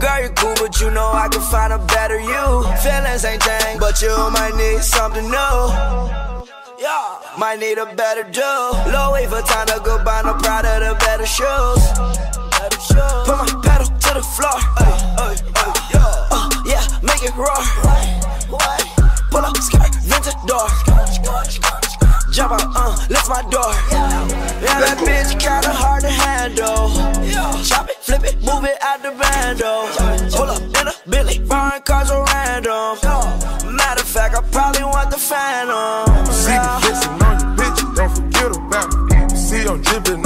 Girl, you cool, but you know I can find a better you. Feelings ain't changed, but you might need something new. Yeah, might need a better do. Low wait for time to go buy no Prada, the better shoes. Put my pedal to the floor. Yeah, make it roar. Pull up, skirt, vintage door. Jump out, lift my door. Yeah, that bitch kinda hard to handle. Chop it, flip it, move it out the bando. Pull up in a Bentley, foreign cars are random. Matter of fact, I probably want the Phantom. See me flexing on you, bitch, don't forget about me. See I'm dripping